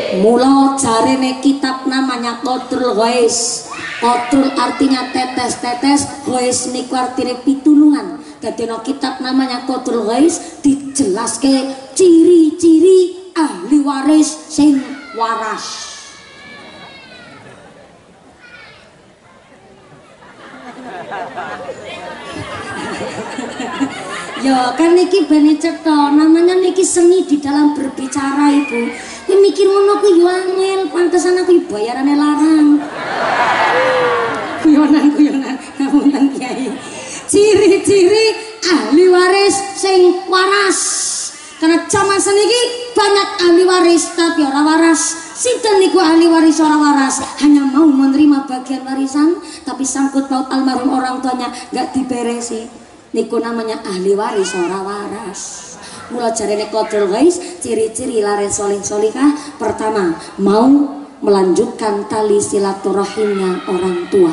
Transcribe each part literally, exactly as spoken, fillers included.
Mula jarene kitab namanya Qatrul Ghais. Qatrul artinya tetes-tetes, Ghais niku artine pitulungan. Dadi ana kitab namanya Qatrul Ghais dijelaske ciri-ciri ahli waris sing waras. Ya kan niki bene cetha, namanya niki seni di dalam berbicara Ibu. Kowe mikir ngono ku yo angel, pantesan aku bayarane larang. Guyonan-guyonan ngapunten Kiai. Ciri-ciri ahli waris sing waras. Karena zaman seniki banyak ahli waris tapi ora waras. Sinten niku ahli waris ora waras, hanya mau menerima bagian warisan tapi sangkut paut almarhum orang tuanya gak diberesi. Niku namanya ahli waris ora waras. Mula jarene Qatrul Ghais ciri-ciri laris soleh solihah. Pertama, mau melanjutkan tali silaturahimnya orang tua.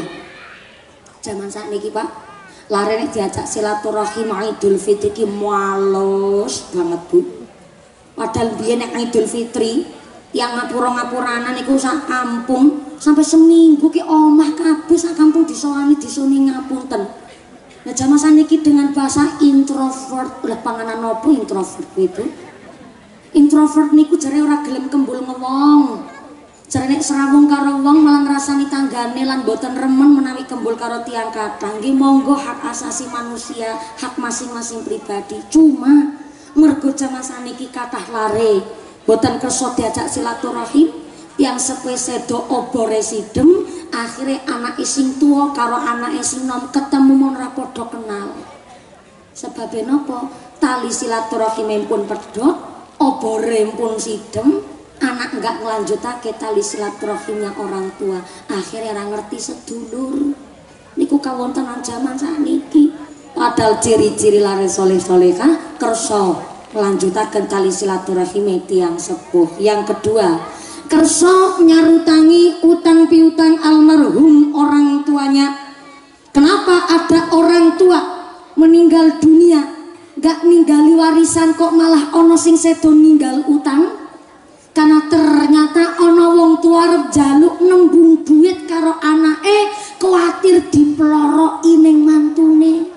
Zaman saat niki Pak, larene diajak silaturahim Idul Fitri ki males banget Bu. Padahal biyen nek Idul Fitri yang ngapura-ngapuranan niku sak kampung sampai seminggu ki omah kabeh sak kampung disowani disuni ngapunten. Nah zaman saniki dengan bahasa introvert, lah panganan nopo introvert itu? Introvert niku jare ora gelem kembul ngewong. Jare nek serawung karo wong malah ngrasani tanggane lan boten remen menawi kembul karo tiyang kathah. Nggih monggo hak asasi manusia, hak masing-masing pribadi. Cuma mergo zaman saniki kathah lare, boten kersa diajak silaturahim, yang sepese do obore sidem. Akhirnya anak sing tua karo anak sing nom ketemu mon ra padha kenal. Sebabnya nopo? Tali silaturahim pun pedhot, obore pun sidem, anak enggak ngelanjutake tali silaturahimnya orang tua. Akhirnya ora ngerti sedulur. Niku kawontenan zaman sakniki. Padahal ciri-ciri laris soleh solehah kersa melanjutaken tali silaturahim tiyang sepuh. Yang kedua, kersa nyarutangi utang piutang almarhum orang tuanya. Kenapa ada orang tua meninggal dunia gak ninggali warisan kok malah ono sing sedo ninggal utang? Karena ternyata ono wong tua arep jaluk nembung duit karo anake, kuatir diploro ning mantune.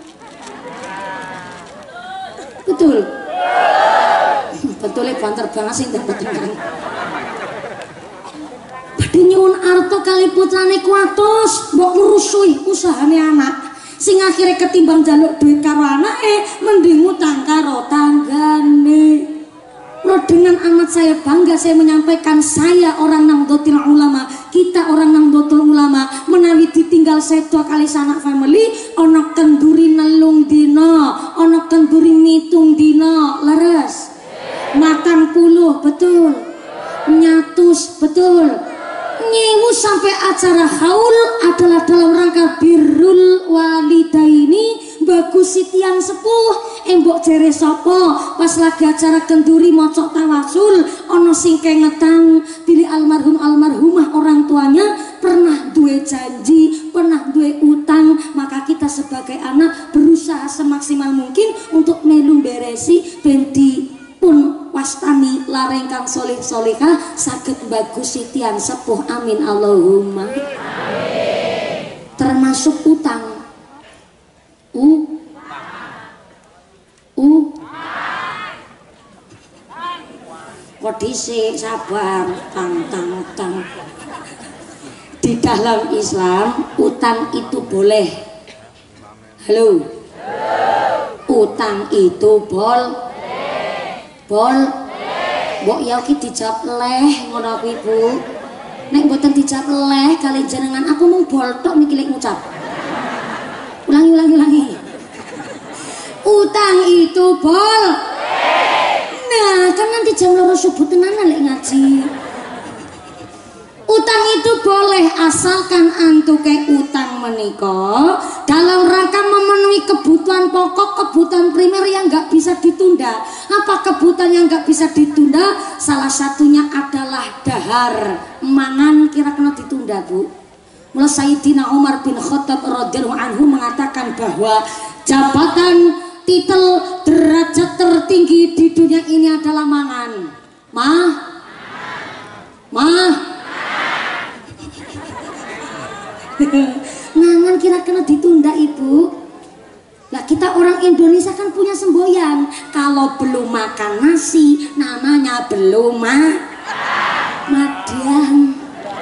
Betul? Betulnya banter banget sing terbetulkan. Nyuwun arto kali putrane kuatos mbok ngrusui usahane anak sing akhirnya ketimbang jaluk duit karo anake mending utang karo tanggane. Loh, dengan amat saya bangga saya menyampaikan saya orang Nahdlatul Ulama, kita orang Nahdlatul Ulama menawi ditinggal sedo kali sanak family ana kenduri nelung dina, ana kenduri mitung dina, leres makan puluh betul, nyatus betul, nyewu sampai acara haul adalah dalam rangka birrul walidaini. Bagus sitian sepuh embok jere sopo pas lagi acara kenduri mocok tawasul ono sing kengetang pilih almarhum almarhumah orang tuanya pernah duwe janji, pernah duwe utang, maka kita sebagai anak berusaha semaksimal mungkin untuk melu beresi benti pun wastani lareng kang soleh solehah sakit bagus sitian sepuh. Amin Allahumma amin. Termasuk utang u u kok dhisik sabar tang tang utang. Di dalam Islam utang itu boleh. Halo, utang itu bol bol mbok ya ki dijawab leh ngono aku Ibu. Nek mboten dijawab leh kali jenengan aku mung bol tok niki lek ngucap. Ulangi ulangi ulangi. Utang itu bol. Nah, kan nanti jam loro subuh tenanan lek ngaji. Utang itu boleh asalkan antuke utang menika dalam rangka memenuhi kebutuhan pokok, kebutuhan primer yang nggak bisa ditunda. Apa kebutuhan yang nggak bisa ditunda? Salah satunya adalah dahar, mangan kira kena ditunda Bu. Mulai Sayyidina Umar bin Khattab radhiyallahu anhu mengatakan bahwa jabatan, titel, derajat tertinggi di dunia ini adalah mangan. Mah, Mangan kira kena ditunda ibu. Lah kita orang Indonesia kan punya semboyan. Kalau belum makan nasi namanya belum ma madang.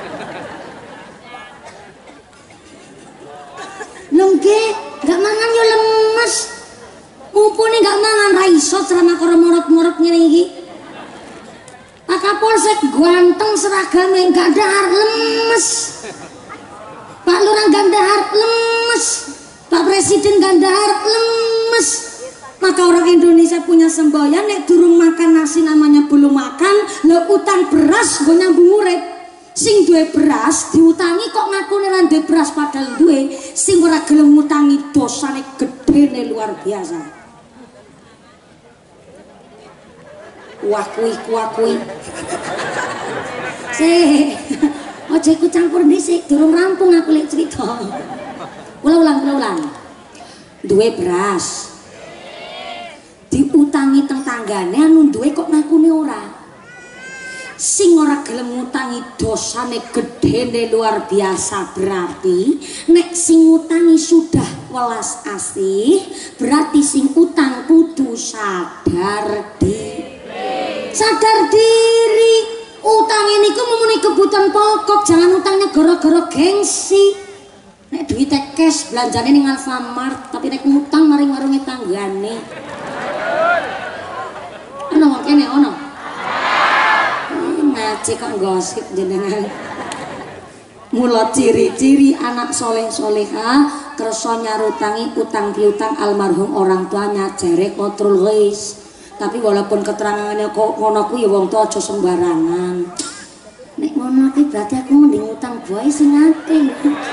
Lengke gak mangan yo lemes. Mumpuni gak mangan raiso ceramah karo morot-morot ngene iki. Pak Kapolsek ganteng seragame gak dahar lemes. Pak Lurah gak dahar lemes. Pak Presiden gak dahar lemes. Maka orang Indonesia punya semboyan nek durung makan nasi namanya belum makan. Lah utang beras go nyambung urip. Sing duwe beras diutangi kok ngakune ra duwe beras padahal duwe. Sing ora gelem ngutangi dosane gedene luar biasa. Wah kuwi kuah kuwi. Sik. Aja ikut campur dhisik, durung rampung aku lek cerita. Ulang-ulang, ulang-ulang. Duwe beras. Diutangi teng tanggane anu duwe kok ngakune ora. Sing ora gelem ngutangi dosane gedene luar biasa berarti nek sing ngutangi sudah welas asih berarti sing utang kudu sadar diri. Sadar diri. Utang ini ku memenuhi kebutuhan pokok, jangan utangnya gara-gara gengsi. Nek duit cash belanjane ning Alfamart, tapi nek ngutang maring warunge tanggane. Ono wong kene ono. Ngaji kok gosip jenengan. Mula ciri-ciri anak soleh-soleha kersa nyarutangi utang piutang almarhum orang tuanya jare kotrul ghais. Tapi walaupun keterangannya kok ngono ku ya wong tuwa aja sembarangan. Nek ngono iki berarti aku mending utang bae sing akeh.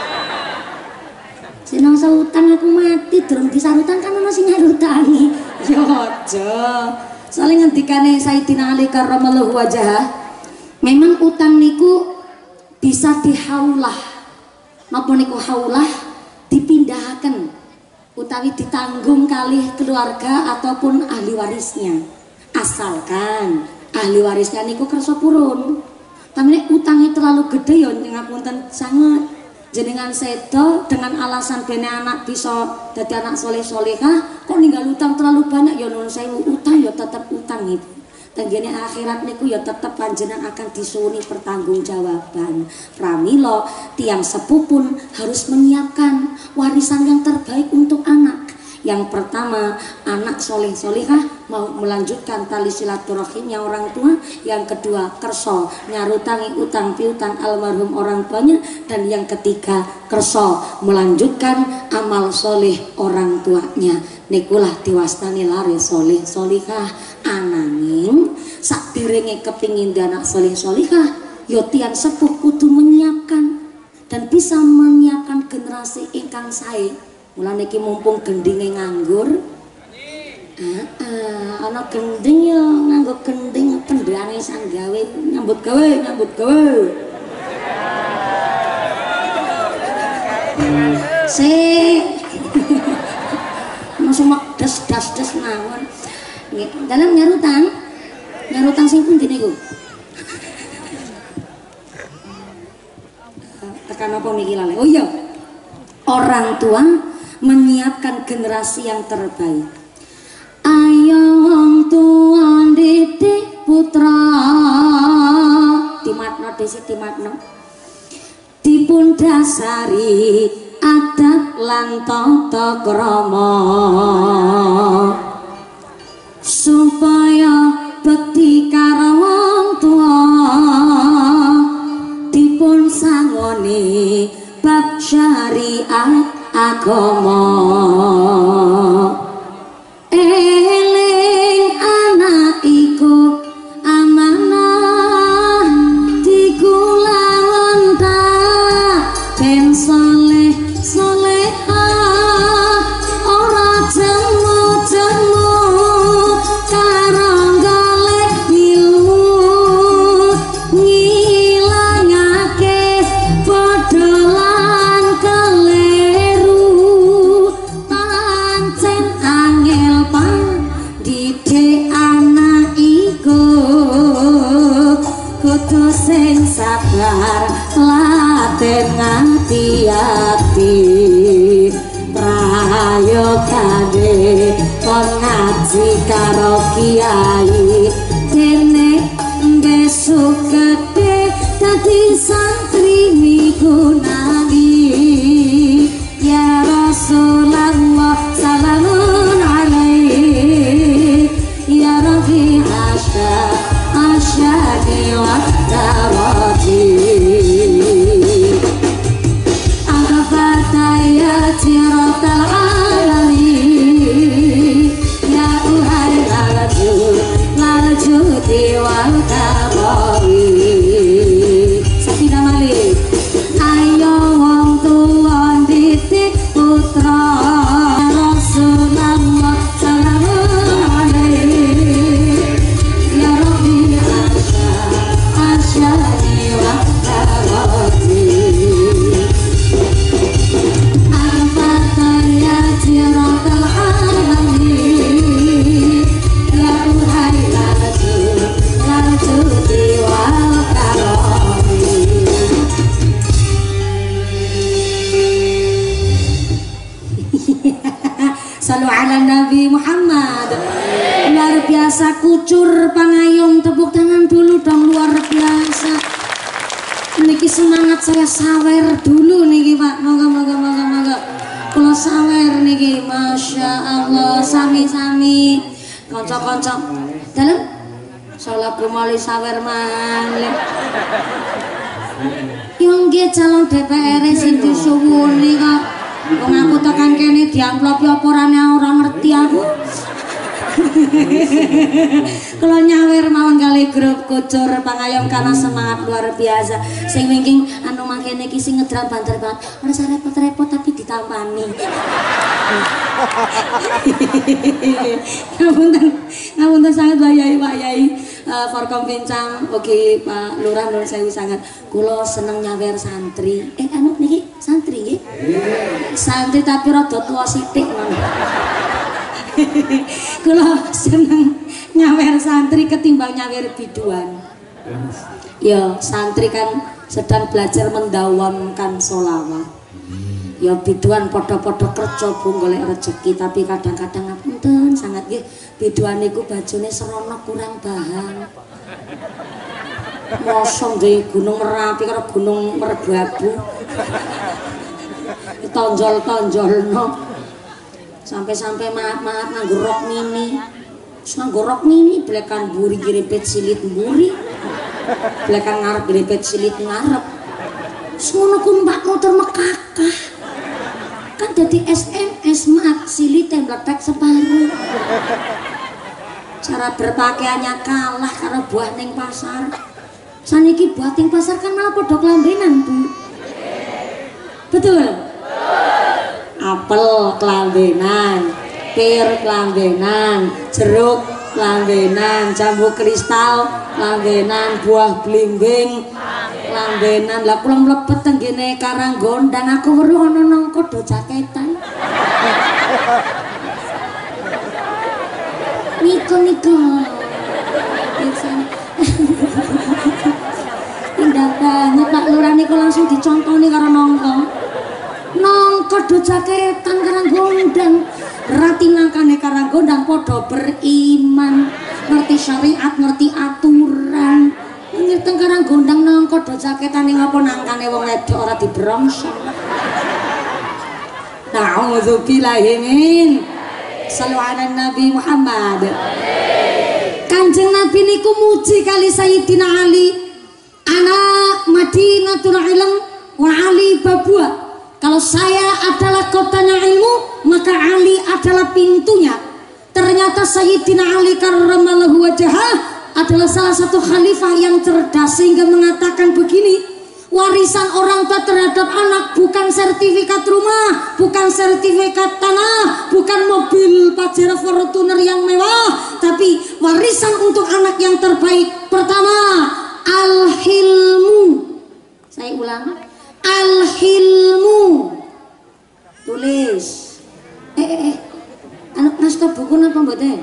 Sinangsa utang aku mati durung disarutan kan ono sing nyarutangi. Ya aja. Soale ngendikane Sayyidina Ali karramallahu wajhah, memang utang niku bisa dihaulah. Napa niku haulah dipindahaken utawi ditanggung kalih keluarga ataupun ahli warisnya, asalkan ahli warisnya niku kersa purun. Tapi nek utangnya terlalu gede ya ngapunten sangat jenengan sedo dengan alasan bene anak bisa dadi anak soleh-solehah kok ninggal utang terlalu banyak ya nuwun sewu, utang ya tetap utang itu. Tenggene akhirat niku ya tetep panjenengan akan disuni pertanggungjawaban. Pramila tiang sepuh pun harus menyiapkan warisan yang terbaik untuk anak. Yang pertama, anak soleh solehah mau melanjutkan tali silaturahimnya orang tua. Yang kedua, kerso nyarutangi utang piutang almarhum orang tuanya. Dan yang ketiga, kerso melanjutkan amal soleh orang tuanya. Nikulah diwastani lare soleh solehah. Ananging sakderenge kepingin anak soleh solehah, yo tiang sepuh kudu menyiapkan dan bisa menyiapkan generasi ingkang sae. Mulane iki mumpung gendinge nganggur. Heeh, ana gending yo nganggo gending kendhane sang gawe nyambut gawe nyambut gawe. Sik. Masuk mak das das das mawon. Nggih, dalam nyarutang. Nyarutang sing pundi niku? Tekan apa miki lale? Oh iya. Orang tua menyiapkan generasi yang terbaik. Ayo wong tua didik putra. Dimatno desi dimatno. Dipun dasari adat lan tata krama supaya bekti karo wong tua dipun sangoni bab syariat agama. Eling anak iku amanah dikulangon ta ben soleh solehah ora jemu-jemu karo golek ngilu ngilangake padha lan keliru pancen angel pandhidhik anak iku kudu sing sabar lah raden ngati-ati prayogane kon ngaji karo kiai dene besok gede dadi santri migunani ya Rasulullah salamun alaihi ya Rabbi asya asyadi wa tarati aghfata ya jiratal alami ya uhai lalaju lalaju wal kabari Sakina Malik ayo wong tuwa didik putra Rasulullah salamun alaihi ya Rabbi asya asyadi wa tarati aghfata ya jiratal alami ya uhai lalaju lalaju wal kabari Salu ala Nabi Muhammad. Luar biasa kucur pangayom, tepuk tangan dulu dong, luar biasa. Niki semangat saya sawer dulu niki Pak. Moga moga moga moga. Kalau sawer niki, masya Allah, sami-sami. Kocok-kocok. Dalam. Salah kumali sawer malih. Yang dia calon D P R sing disuwuni kok. Wong aku tekan kene diamplopi apa orane ora ngerti aku. Kalau nyawer mawon kali grup kucur pangayom karena semangat luar biasa. Sing wingking anu mangkene iki sing ngedram banter banget. Ora usah repot-repot tapi ditampani. Ngapunten, ngapunten sangat Pak Yai, Pak Yai. Uh, Forkom Pincang, oke Pak Lurah Nur Sewu sangat. Kulo seneng nyawer santri. Eh anu niki santri nggih? Santri tapi rada tuwa sithik ngono. Kulo seneng nyawer santri ketimbang nyawer biduan. Ya santri kan sedang belajar mendawamkan sholawat. Ya biduan podo-podo kerja bu golek rezeki, tapi kadang-kadang ngapunten sangat nggih biduan niku bajone serono kurang bahan. Mosong nggih Gunung Merapi karo Gunung Merbabu. Tonjol-tonjolno. Sampai-sampai maaf-maaf nganggo rok mini. Terus nganggo rok mini blekan buri grepet silit buri. Blekan ngarep grepet silit ngarep. Semono ku mbak motor mekakah. Kan jadi S M S mak silite meletek separuh. Cara berpakaiannya kalah karena buah ning pasar. Saniki buah ning pasar kan malah podok lambenan Bu. Betul? Apel kelambenan, pir kelambenan, jeruk kelambenan, jambu kristal kelambenan, buah blimbing kelambenan. Lah kula mlebet teng ngene Karanggondang aku weruh ana nang kodo jaketan. Niko-niko. Indah banget Pak Lurah niku langsung dicontoni karo nongko. Nongko do jaketan Karanggondang. Berarti nangkane Karanggondang padha beriman, ngerti syariat, ngerti aturan. Ngerti Karanggondang nongko do jaketan ning apa nangkane wong wedok ora dibrongsong. Na'udzubillahi min. Sallu ala Nabi Muhammad. Kanjeng Nabi niku muji kali Sayyidina Ali. Anak Madinatul Ilm wa Ali Babua. Kalau saya adalah kotanya ilmu, maka Ali adalah pintunya. Ternyata Sayyidina Ali karramallahu wajhah adalah salah satu khalifah yang cerdas sehingga mengatakan begini, warisan orang tua terhadap anak bukan sertifikat rumah, bukan sertifikat tanah, bukan mobil Pajero Fortuner yang mewah, tapi warisan untuk anak yang terbaik. Pertama, al-hilmu. Saya ulang, al-hilmu. Tulis. Eh eh eh. Anak naskah buku napa mboten?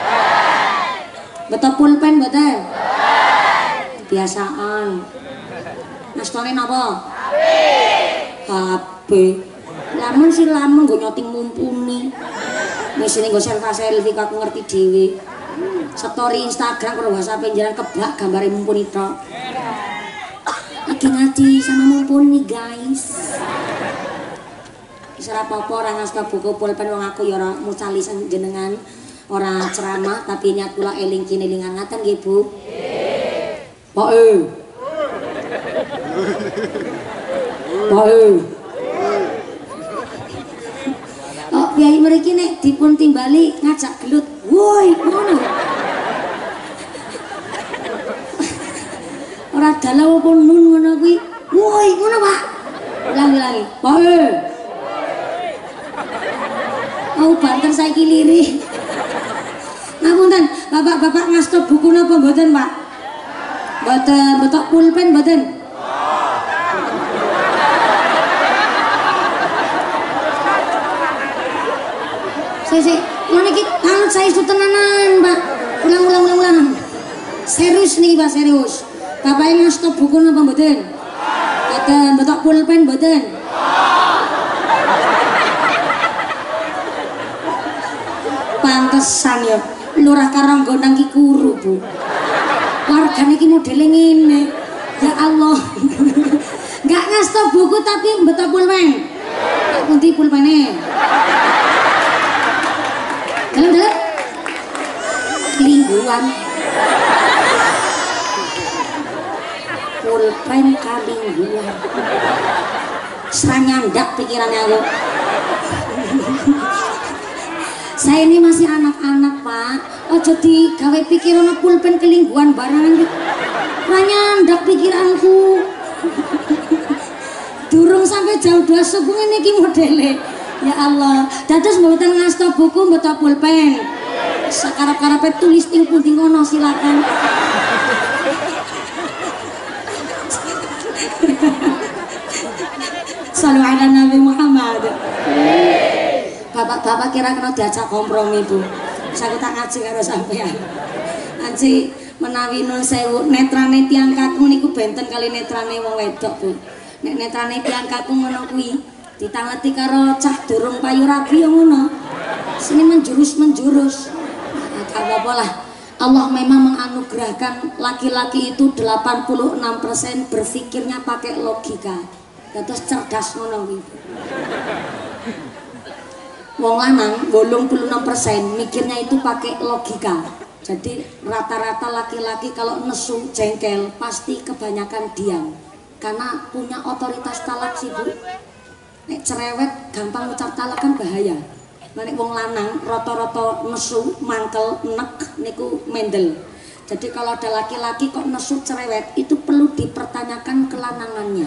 Betul pulpen mboten? Kebiasaan. Naskahne napa? Kabeh. Lamun si lamun nggo nyoting mumpuni. Wis ning nggo selfie aku ngerti dhewe. Story Instagram karo WhatsApp njaran kebak gambare mumpuni tok. Lagi ngaji sama mumpuni guys. Wis ora apa-apa ora ngasta buku pulpen wong aku ya ora mucali jenengan, ora ceramah tapi niat kula eling kinelingan ngaten nggih Bu. Nggih. Poke. Poke. Oh, biayi mriki nek dipun timbali ngajak gelut. Woi, ngono. Ora dalah apa nun ngono kuwi. Woi, ngono, Pak. Ulang-ulangi. Poke. Mau banter saiki lirih. Ngapunten, Bapak-bapak ngastop buku napa mboten, Pak? Mboten, betok pulpen mboten? Saya sih, mana kita anut saya itu tenanan, Pak. Ulang, ulang, ulang, ulang. Serius nih, Pak, serius. Bapak yang ngastop buku napa mboten? Mboten, betok pulpen mboten? Pantesan ya, Lurah Karanggonang ki kuru, Bu. Wargane ki modele ngene. Ya Allah. Enggak ngastop buku tapi betok pulpen. Pundi pulpene? Dalam-dalam lingguan. Pulpen kalingguan. Seranyandak pikirannya aku. Saya ini masih anak-anak, Pak. Oh jadi gawe pikiran pulpen kelingguan barangan gitu. Ranyandak pikiranku. Durung sampai jam dua subuh ini ki modele. Ya Allah, dados mboten ngasta buku mboten pulpen. Sakarep-karepe tulis ing pundi ngono silakan. Shallu ala Nabi Muhammad. Bapak-bapak kira kena diajak kompromi, Bu. Saya tak ngaji karo sampean. Anci menawi nun sewu netrane tiyang kakung niku benten kali netrane wong wedok, Bu. Nek netrane tiyang kakung ngono kuwi ditangeti karo cah durung payu rabi ya ngono. Sini menjurus-menjurus. Nah, gak apa-apa lah. Allah memang menganugerahkan laki-laki itu delapan puluh enam persen berpikirnya pakai logika. Terus cerdas ngono kuwi. Wong lanang bolong puluh enam persen mikirnya itu pakai logika. Jadi rata-rata laki-laki kalau nesu jengkel pasti kebanyakan diam karena punya otoritas talak sih, Bu. Nek cerewet gampang ucap talak kan bahaya. Nek wong lanang rata-rata nesu mangkel nek niku mendel. Jadi kalau ada laki-laki kok nesu cerewet itu perlu dipertanyakan kelanangannya.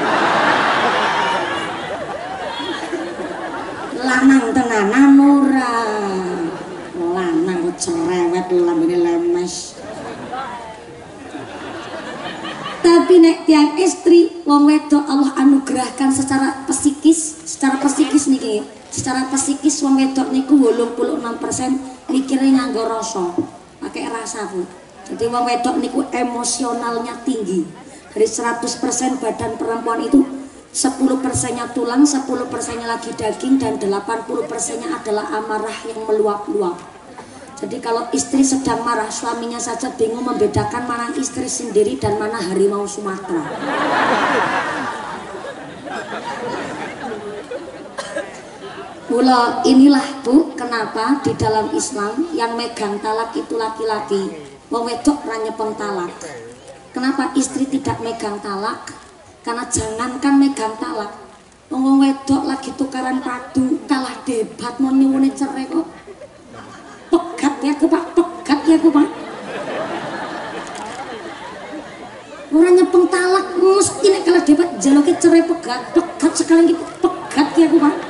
Lanang tenanan ora. Lanang kok cerewet lambene lemes. Tapi nek tiang istri wong wedok Allah anugerahkan secara psikis, secara psikis niki, secara psikis wong wedok niku wolung puluh enam persen mikire nganggo rasa, pakai rasa, Bu. Jadi wong wedok niku emosionalnya tinggi. Dari seratus persen badan perempuan itu sepuluh persennya tulang, sepuluh persennya lagi daging, dan delapan puluh persennya adalah amarah yang meluap-luap. Jadi kalau istri sedang marah, suaminya saja bingung membedakan mana istri sendiri dan mana harimau Sumatera. Mula inilah, Bu, kenapa di dalam Islam yang megang talak itu laki-laki, wong wedok ra nyepeng talak. Kenapa istri tidak megang talak? Karena jangankan megang talak, wong wedok lagi tukaran padu kalah debat mau nyuwune cerai kok. Pegat ya aku, Pak, pegat ya aku, Pak. Orang nyepeng talak mesti nek kalah debat jaloke cerai pegat, pegat sekali gitu, pegat ya aku, Pak.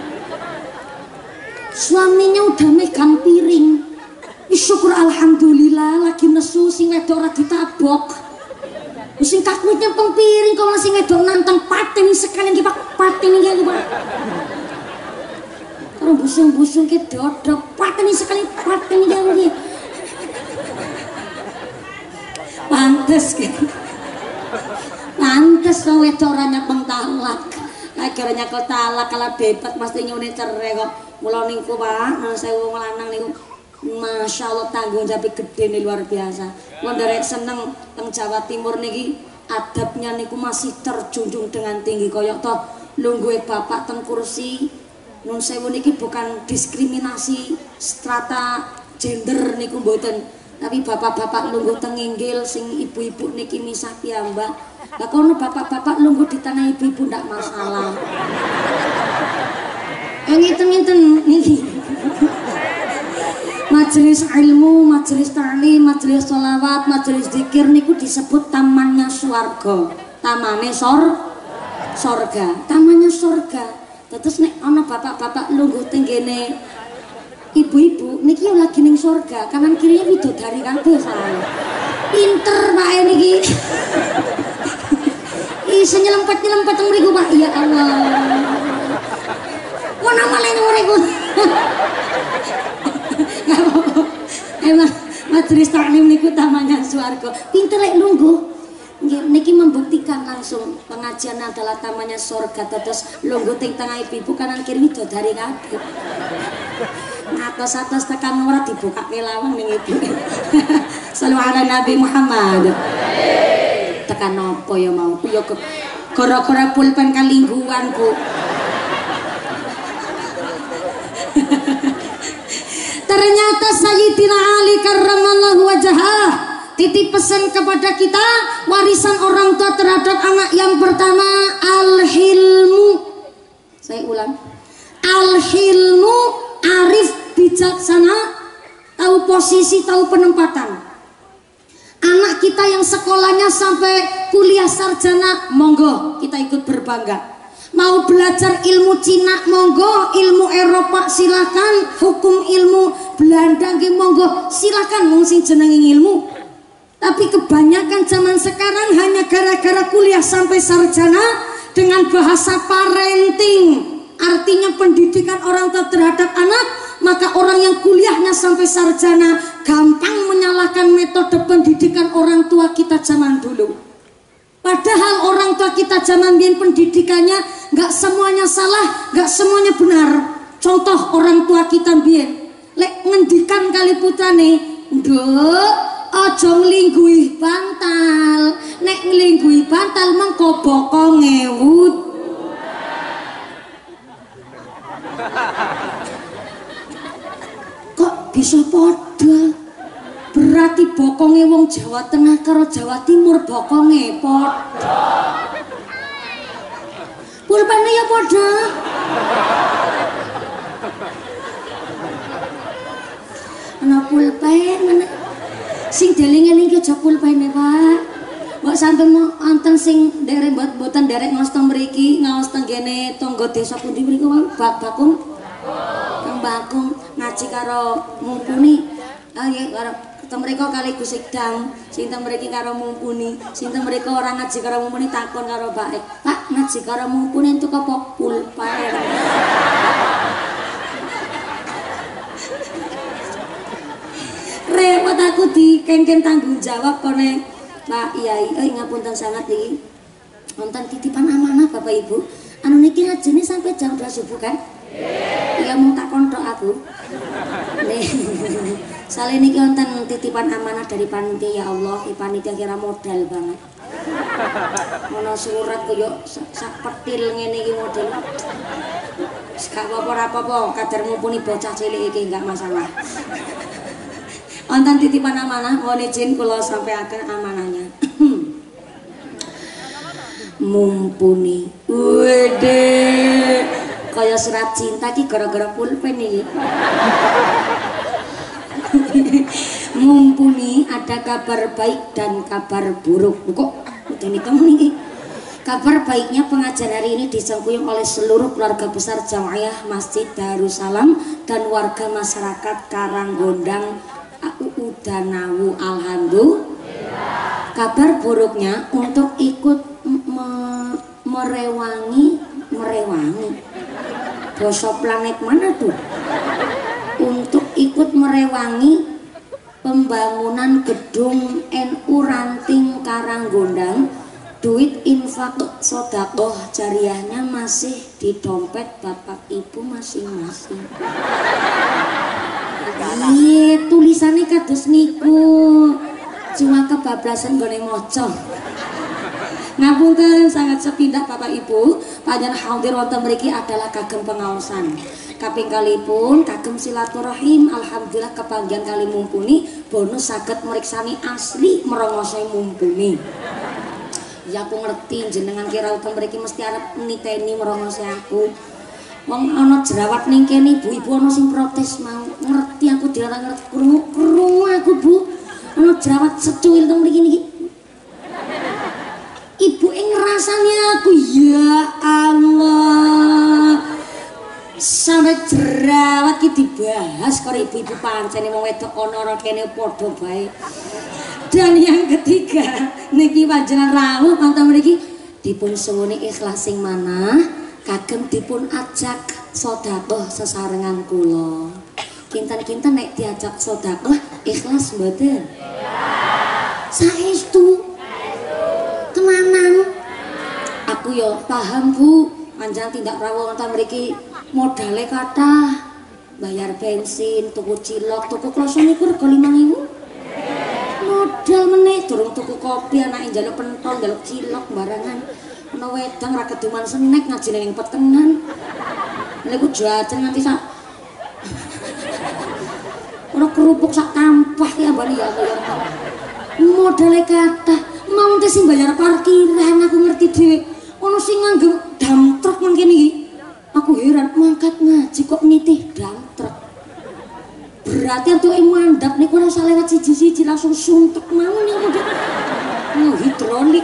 Suaminya udah megang piring. Syukur alhamdulillah lagi nesu sing wedok ora ditabok. Sing kakut nyepeng piring kok masih ngedok nantang paten sekali iki, Pak. Paten iki aku, Pak. Karo busung-busung ke dodok paten sekali paten iki aku iki. Pantes gitu. Pantes Pantes wong wedok ora nyepeng talak. Akhirnya nyakel talak kala debat pasti nyune cerai kok. Mula niku Pak, nang sewu wong lanang niku Masya Allah tanggung jawab gede nih luar biasa. Wong derek seneng teng Jawa Timur niki adabnya niku masih terjunjung dengan tinggi koyok toh lungguhe bapak teng kursi. Nun sewu niki bukan diskriminasi strata gender niku mboten. Tapi bapak-bapak lungguh teng inggil sing ibu-ibu niki misah piyambak. Lah kono bapak-bapak lungguh di tanah ibu-ibu ndak masalah. Eh ngiten-ngiten niki. Majelis ilmu, majelis ta'lim, majelis sholawat, majelis zikir niku disebut tamannya swarga. Tamane sor sorga, tamannya sorga. Terus nek ana bapak-bapak lungguh teng kene ibu-ibu niki yo lagi ning sorga, kanan kirinya widodari kabeh saya. Pinter Pak niki. Iso nyelempet-nyelempet teng mriku Pak. Ya Allah. Wong amale mriku. Emang majelis taklim niku tamannya swarga. Pinter lek lungguh. Niki membuktikan langsung pengajian adalah tamannya surga. Terus lungguh teng tengah ibu kanan kiri widodari kabeh. Atas-atas tekan ora dibukake lawang ning ibu. Shallallahu ala Nabi Muhammad. Tekan apa ya mau? Ya gara-gara pulpen kalingguan, Bu. Ternyata Sayyidina Ali karramallahu wajhah titip pesan kepada kita warisan orang tua terhadap anak yang pertama al-hilmu. Saya ulang. Al-hilmu, arif, bijaksana, tahu posisi, tahu penempatan. Anak kita yang sekolahnya sampai kuliah sarjana, monggo kita ikut berbangga. Mau belajar ilmu Cina monggo, ilmu Eropa silakan, hukum ilmu Belanda nggih monggo silakan wong sing jenenge ilmu. Tapi kebanyakan zaman sekarang hanya gara-gara kuliah sampai sarjana dengan bahasa parenting, artinya pendidikan orang tua terhadap anak, maka orang yang kuliahnya sampai sarjana gampang menyalahkan metode pendidikan orang tua kita zaman dulu. Padahal orang tua kita zaman biyen pendidikannya nggak semuanya salah, nggak semuanya benar. Contoh orang tua kita biyen, lek ngendikan kali putrane, nduk, aja nglingguhi bantal. Nek nglingguhi bantal mengko bokong ngewut. Kok bisa padha? Berarti bokonge wong Jawa Tengah karo Jawa Timur bokonge padha. Pulpene ya padha. Ana pulpen sing deling-eling aja pulpene, Pak. Mbok sampeyan wonten sing derek mboten derek ngaos teng mriki, ngaos teng kene tangga desa pundi mriku, Pak Bakung? Kang Bakung ngaji karo mumpuni. Ah nggih karo mereka kali Gus Ikdang, sinten mriki karo mumpuni, sinten mereka orang ngaji karo mumpuni takon karo Pak Ek, Pak ngaji karo mumpuni entuk apa pulpen. Repot aku dikengken tanggung jawab kone Pak Iyai, eh ngapunten sangat iki. Wonten titipan amanah Bapak Ibu. Anu niki ngajine sampai jam dua subuh kan? Iya mau tak kontok aku. Nih. Soalnya ini wonten titipan amanah dari panitia, ya Allah, di panitia kira modal banget. Ono surat koyo sak petil ngene iki model. Gak apa-apa, kadar mumpuni bocah cilik iki enggak masalah. Wonten titipan amanah, mohon izin kula sampaikan amanahnya. Mumpuni. Wede. Kaya surat cinta ki gara-gara pulpen iki. Mumpuni ada kabar baik dan kabar buruk. Kok udah nikah nih? Kabar baiknya pengajian hari ini disengkuyung oleh seluruh keluarga besar Jamaah Masjid Darussalam dan warga masyarakat Karanggondang A U U Danawu. Alhamdulillah. Kabar buruknya untuk ikut me merewangi merewangi. Bosok planet mana tuh? Untuk ikut merewangi pembangunan gedung N U Ranting Karanggondang duit infak sedekah jariahnya masih di dompet bapak ibu masing-masing. Iya, tulisannya kados niku. Cuma kebablasan gone maca. Ngapunten sangat sepindah Bapak Ibu, panjenengan hadir wonten mriki adalah kagem pengaosan. Kaping kalipun kagem silaturahim, alhamdulillah kepanggihan kali mumpuni bonus saged meriksani asli merongosai mumpuni. Ya aku ngerti jenengan kira wonten mriki mesti arep niteni merongosai aku. Wong ana jerawat ning kene ibu-ibu ana sing protes mau. Ngerti aku dilarang ngerti krungu aku Bu. Ana jerawat secuil teng mriki niki. Ibu ing ngrasani aku ya Allah. Sampai jerawat ki dibahas karo ibu-ibu pancene wong wedok ana ora kene padha bae. Dan yang ketiga niki panjenengan rawuh wonten mriki dipun suwuni ikhlas sing manah kagem dipun ajak sedekah sesarengan kula. Kinten-kinten nek diajak sedekah ikhlas mboten? Saestu. Tenanan. Aku yo paham Bu, panjang tindak rawuh wonten mriki modale kathah. Bayar bensin, tuku cilok, tuku kloso niku rega lima ribu. Modal meneh durung tuku kopi anake njaluk pentol, njaluk cilok barangan. Ana wedang ra keduman snack ngajine ning petengan. Niku jajan nganti sak ora kerupuk sak kampah ya bali ya. Modale kathah, mau teh sing bayar parkiran aku ngerti dhewe. Ana sing nganggo dam truk mangkene iki. Aku heran mangkat ngaji kok nitih dam truk. Berarti antuk mandap niku ora usah lewat siji-siji langsung suntuk mawon niku. Oh, hidrolik.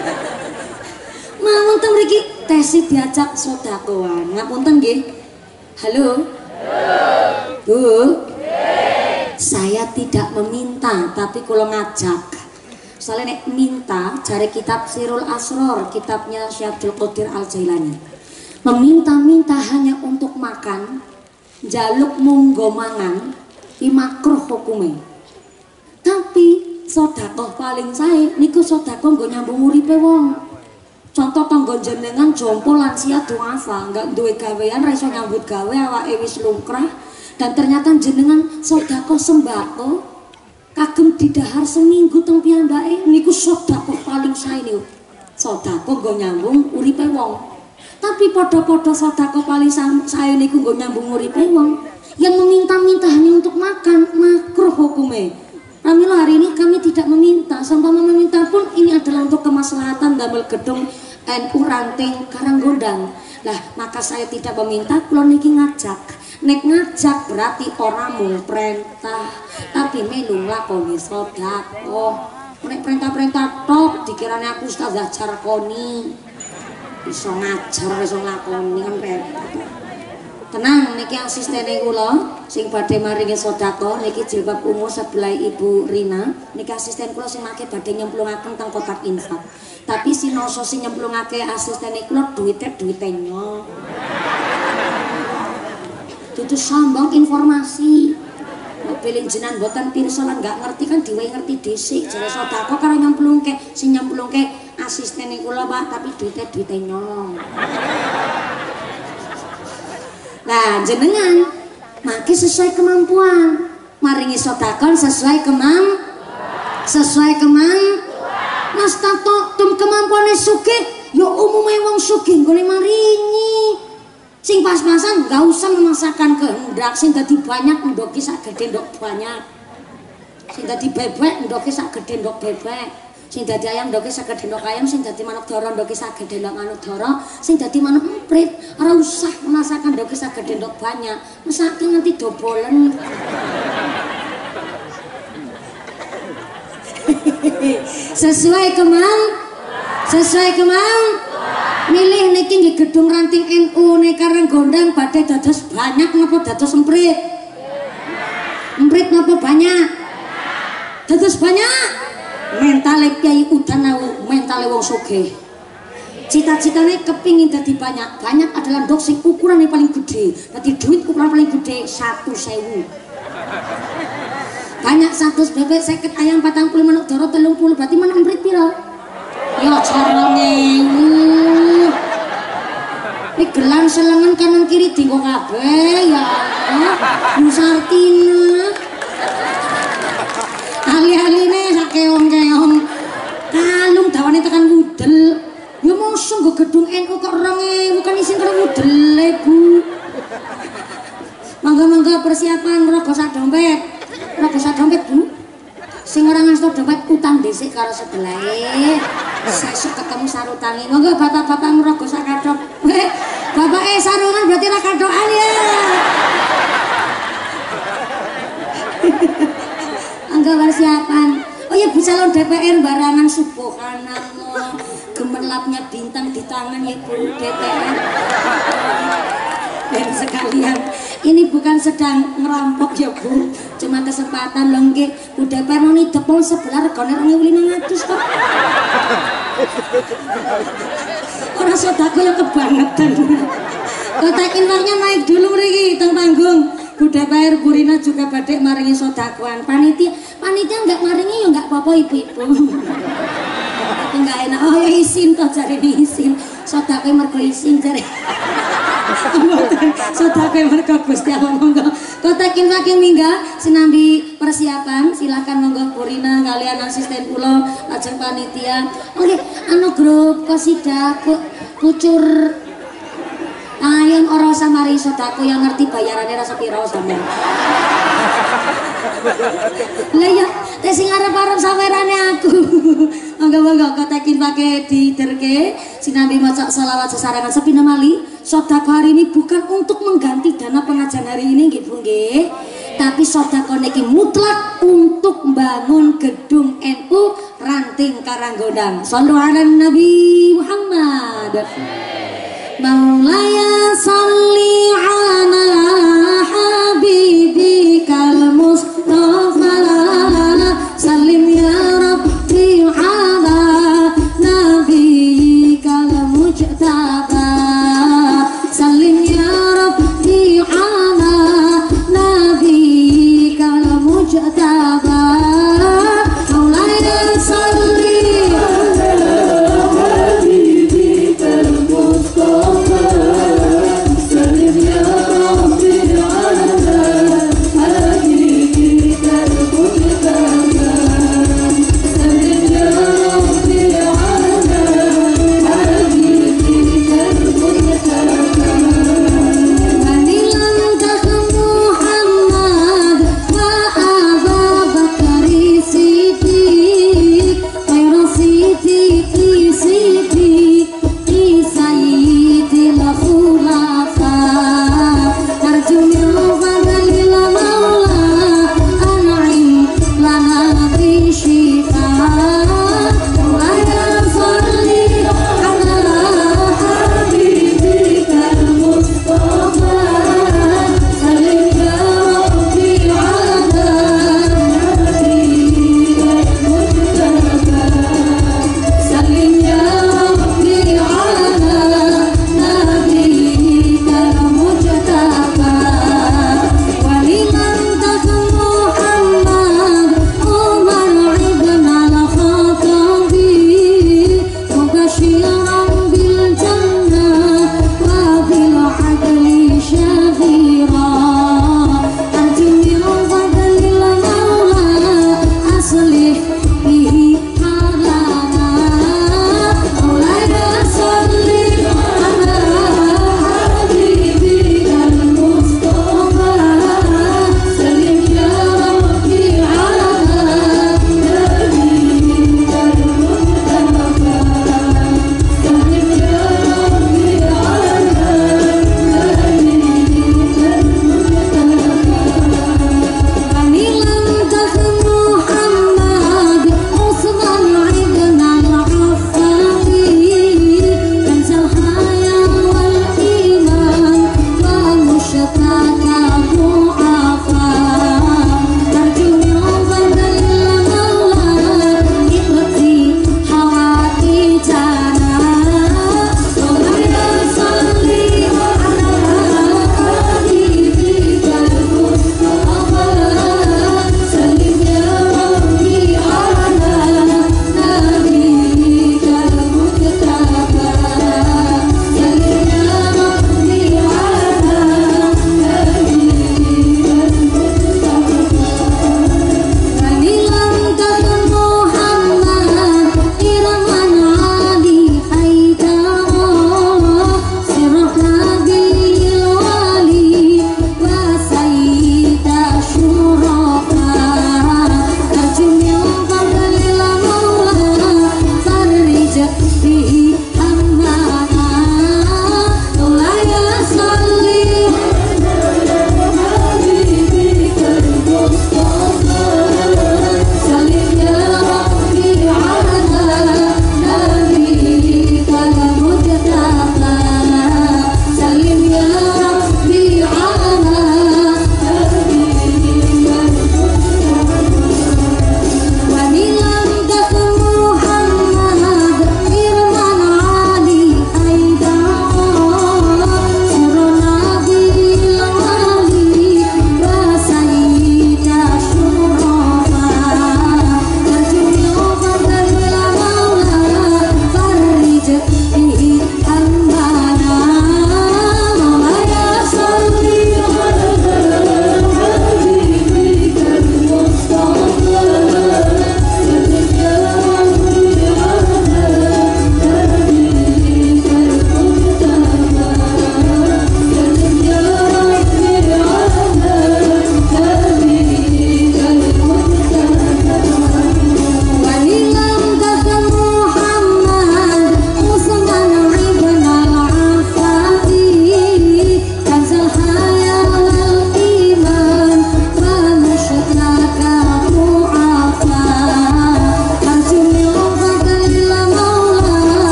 Mawon teng mriki tesi diajak sedekahan. Ngapunten nggih. Halo. Halo. Bu. Nggih. Saya tidak meminta tapi kula ngajak. Soalnya nek minta jare kitab Sirul Asror, kitabnya Syekh Abdul Qadir Al-Jailani. Meminta-minta hanya untuk makan, jaluk monggo mangan, iki makruh hukume. Tapi sedekah paling sae niku sedekah nggo nyambung uripe wong. Contoh tangga jenengan jompo lansia duafa, enggak duwe gawean, ra iso nyambut gawe, awake wis lumrah dan ternyata jenengan sedekah sembako kagem didahar seminggu teng piyambake niku sedekah paling sae niku. Sedekah nggo nyambung uripe wong. Tapi padha-padha sedekah paling sae niku nggo nyambung uripe wong. Yang meminta-minta hanya untuk makan makruh hukume. Alhamdulillah hari ini kami tidak meminta, sampai meminta pun ini adalah untuk kemaslahatan damel gedung N U Ranting Karanggondang. Lah maka saya tidak meminta, kula niki ngajak. Nek ngajak berarti ora mung perintah, tapi melu nglakoni sedekah. Nek perintah-perintah tok dikirane aku ustazah jarkoni. Iso ngajar iso nglakoni kan repot. Tenang niki asistene kula sing badhe maringi sedekah niki jilbab ungu sebelah Ibu Rina. Niki asisten kula sing make badhe nyemplungaken teng kotak infak. Tapi sinoso sing nyemplungake asistene kula duwite duwite nyo. Dudu sombong informasi. Pilih jenan boten pirsa lan gak ngerti kan dhewe ngerti dhisik. Jare sedekah karo nyemplungke sing nyemplungke asistene kula Pak, tapi duwite duwite nyo. Nah, jenengan maki sesuai kemampuan, maringi sedekah sesuai kemam, sesuai kemam. Mas tato tum kemampuane sugih, ya umume wong sugih nggone maringi. Sing pas-pasan gak usah memaksakan kehendak, sing dadi banyak ndoki sak gedhe ndok banyak. Sing dadi bebek ndoki sak gedhe ndok bebek. Sing dadi ayam ndoki sak gedhe ndok ayam, sing dadi manuk dara ndoki sak gedhe ndok manuk dara, sing dadi manuk emprit ora usah memaksakan ndoki sak gedhe ndok banyak. Mesake nganti dobolen. Sesuai kemam, sesuai kemam. Milih niki nggih gedung Ranting N U nek Karanggondang badhe dados banyak napa dados emprit? Emprit napa banyak? Dados banyak. Mentale Kyai Udanau, mentale wong sugih. Cita-citane kepingin dadi banyak. Banyak adalah ndok sing ukurane paling gede. Dadi duit ukuran paling gede satu sewu. Banyak satu bebek seket ayam patang puluh manuk dara telung puluh berarti manuk emprit piro? Ya jarang ewu. Ini gelang selengan kanan kiri dinggo kabeh ya Allah. Nusartina. Ali-aline sak keong-keong. Kalung dawane tekan wudel. Ya mosok nggo gedung N U kok rong ewu kan isin karo wudele, Bu. Mangga-mangga persiapan rogo sak dompet. Rogo sak dompet, Bu. Sing ora ngasto dompet utang dhisik karo sebelahe. Sesuk ketemu sarutange. Monggo bapak-bapak ngrogo sak kathok. Bapake sarungan berarti ra kathokan ya. Angga persiapan. Oh ya bisa lo D P R barangan subhanallah. Gemerlapnya bintang di tangan ya Bu D P R. Dan sekalian ini bukan sedang ngerampok ya Bu, cuma kesempatan loh nggih Bu D P R mau depol sebelah regane dua ribu lima ratus kok. Ora sedako yang kebangetan. Kotak infaknya naik dulu mriki teng panggung. Bu D P R Bu Rina juga badhe maringi sedakuan. Panitia panitia enggak maringi ya enggak apa-apa ibu-ibu. Aku enggak enak. Oh ya isin toh jare isin. Sedake mergo isin jare. Sedake mergo Gusti Allah monggo. Kotak infak mingga sinambi persiapan silakan monggo Bu Rina kalian asisten kula lajeng panitia. Oke, anu grup kosidah kucur ayam ora samari sedako yang ngerti bayarannya rasa piro sampean. Lah ya, teh sing arep-arep sawerane aku. Monggo-monggo kotekin pakai diterke sinambi maca selawat sesarengan sepina mali. Sedekah hari ini bukan untuk mengganti dana pengajian hari ini nggih Bu nggih. Tapi sedekah niki mutlak untuk membangun gedung N U Ranting Karanggodang. Shallu ala Nabi Muhammad. Maulaya salli